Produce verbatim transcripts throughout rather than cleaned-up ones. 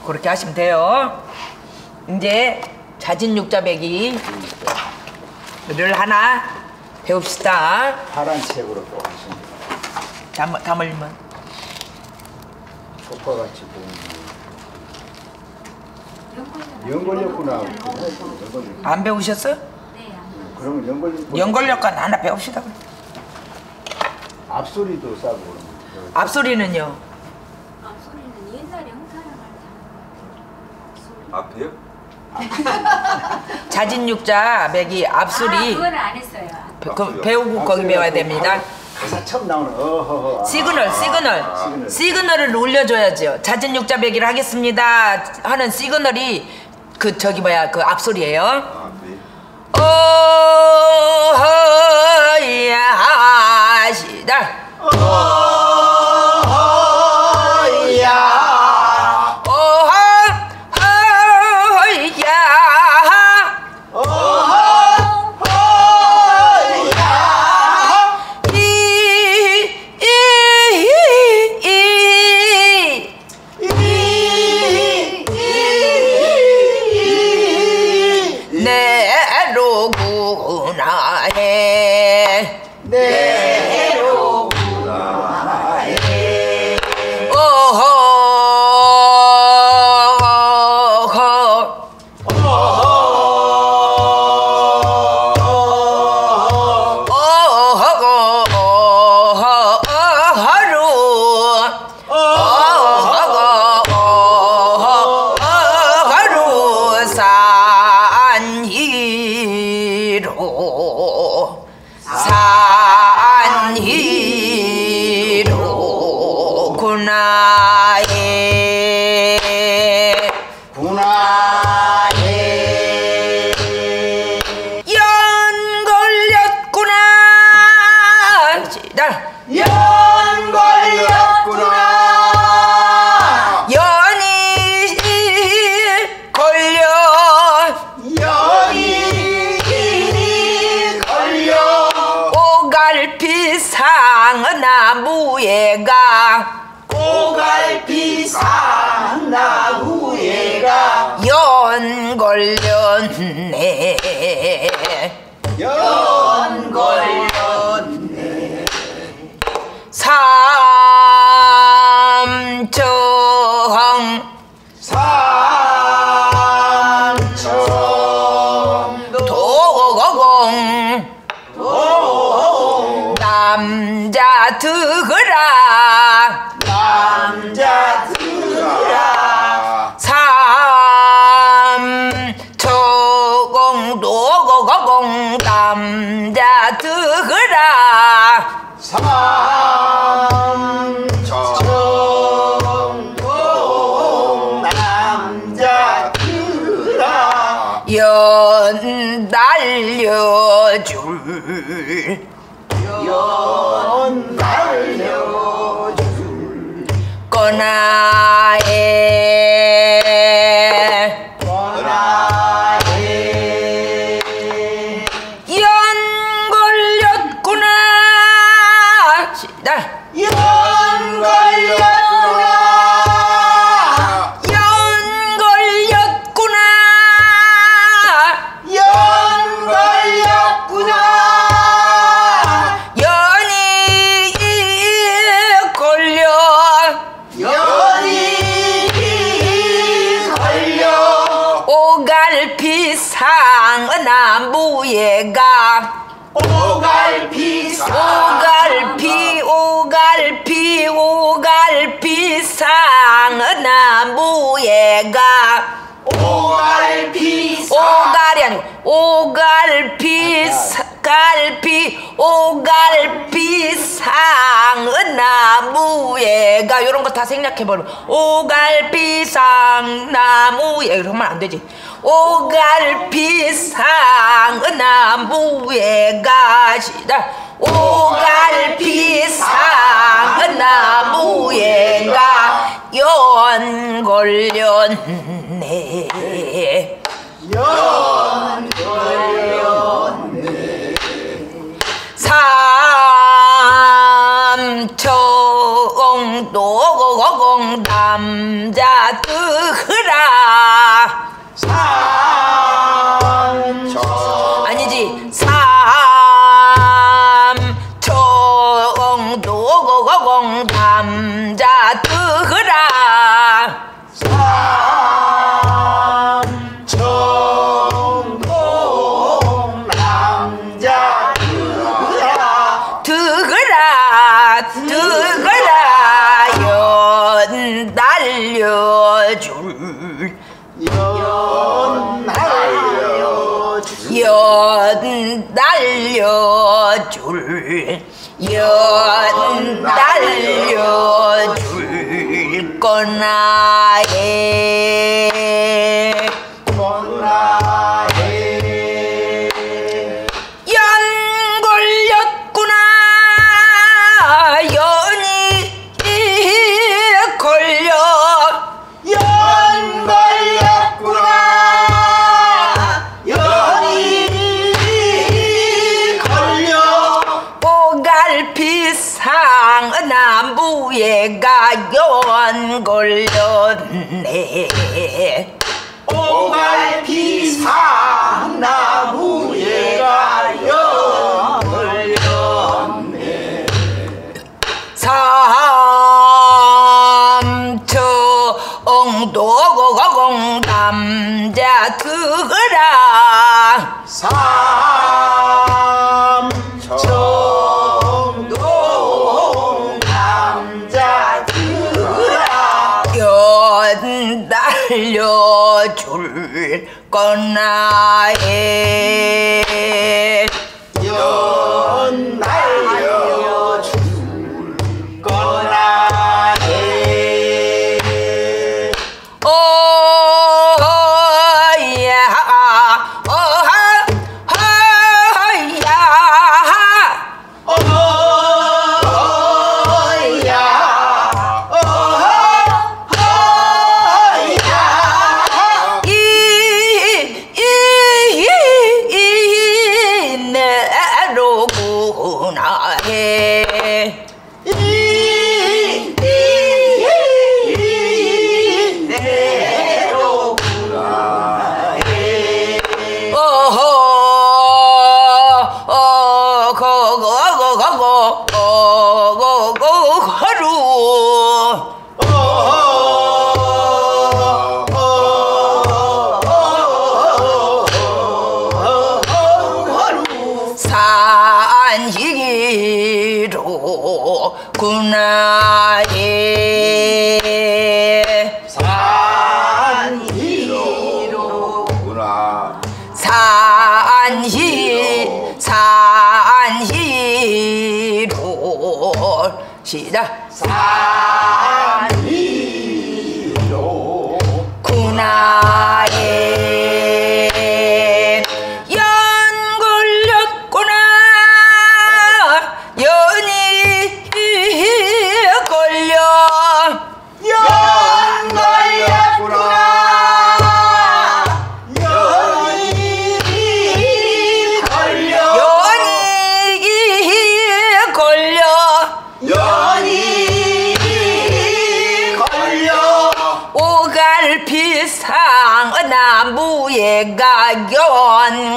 그렇게 하시면 돼요. 이제 자진육자배기를 하나 배웁시다. 파란 색으로 또 하십니다. 담, 담을면 초파같이 보이는 연골력구나. 안 배우셨어요? 네. 그러면 연골력 연골력관 하나 배웁시다. 앞소리도 싸고. 앞소리는요? 앞소리는 옛날에 형사랑 앞에요? 자진육자배기 앞소리. 아, 그거는 안 했어요. 그 배우고 거기 배워야 됩니다. 가사 처음 나오는 어허허. 시그널, 시그널. 시그널. 시그널을 올려줘야죠. 자진육자배기를 하겠습니다 하는 시그널이 그 저기 뭐야 그 앞소리예요. 아, 네. 어허야 시다. 어허야. 내로구나 해 내로구나 해. 어허 구나에 구나에 연 걸렸구나 시작. 연 걸렸구나. 연이 걸려 연이 걸려 오갈피 상나무에가 오갈피 상나무에가 연 걸렸네 연 걸렸네. 삼청 삼청 도공 도 남자 드으라 남자 들으라. 삼초공 도공 남자 드으라 삼청 도 남자 들으라. 연 날려줄 연 날려줄 거나에 거나에 연 걸렸구나 시작. 연 걸렸구나. 연 걸렸구나 연 걸렸구나. 연이 걸려 연이 걸려 오갈피 상나무에가 오갈피 오갈피 오갈피 오갈피 상나무에가 오갈피 오갈이 아니고 오갈피 사- 갈피 오갈피 상나무에가 요런 거 다 생략해버려. 오갈피 상나무에 이러면 안 되지. 오갈피 상나무에가 시작. 오갈피 상나무에가 연 걸렸네 연 걸렸네. 삼청 도공 남자 뜨거라 삼천 아니지 삼청도공 남자 뜨거라 삼천동 남자 뜨거라 뜨거라 뜨거라 연 날려줄 연 날려줄 연 날려줄 연 날려줄 거나에 거나에 연 걸렸구나 연이 걸려 연 걸렸구나 연이 걸려 보갈피상 나무에가 연 걸렸네 오갈피상 나무에가 연 걸렸네 삼청도공 남자 뜨거라 삼천동 남자 뜨거라 연 날려줄 거나에 연 날려줄 거나에 오야 어하 어야 어야 어야 이내로구나 해 어허 어 거거거거거 어거거 하루 산희로 구나에 산희로구나 산희 산희로 시작 산희로 구나에 연 걸렸구나 연이 걸려 연 걸렸구나 연이 걸려 연이 걸려 연이 걸려 오갈피상 나무에가 연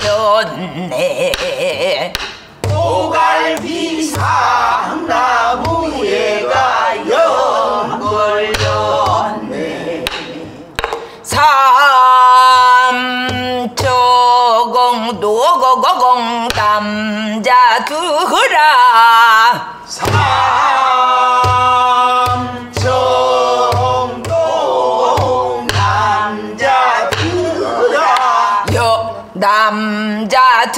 걸렸네 오갈비상 나무에가 연 걸렸네 삼초공도고공 남자 두라 삼청동 남자 뜨거라 여 남자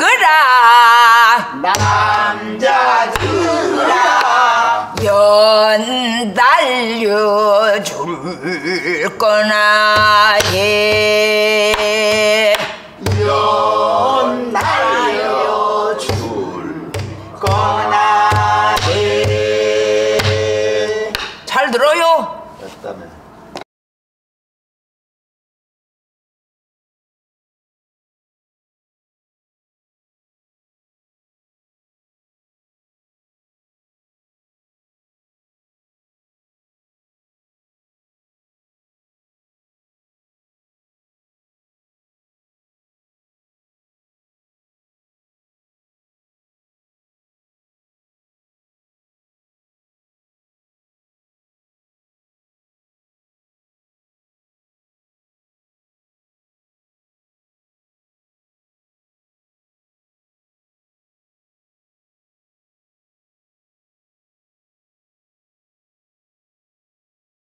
두라 남자 뜨거라 연 날려줄 거나 해 연 날